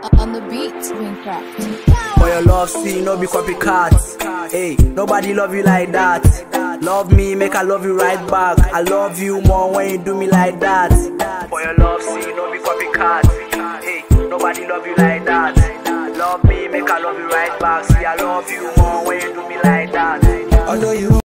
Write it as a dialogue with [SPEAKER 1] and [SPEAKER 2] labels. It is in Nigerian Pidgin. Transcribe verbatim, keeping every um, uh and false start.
[SPEAKER 1] On the beat, Wincraft.
[SPEAKER 2] For your love, see, no be copycats. Hey, nobody love you like that. Love me, make I love you right back. I love you more when you do me like that. For your love, see, no be copycats. Hey, nobody love you like that. Love me, make I love you right back. See, I love you more when you do me like that. Although you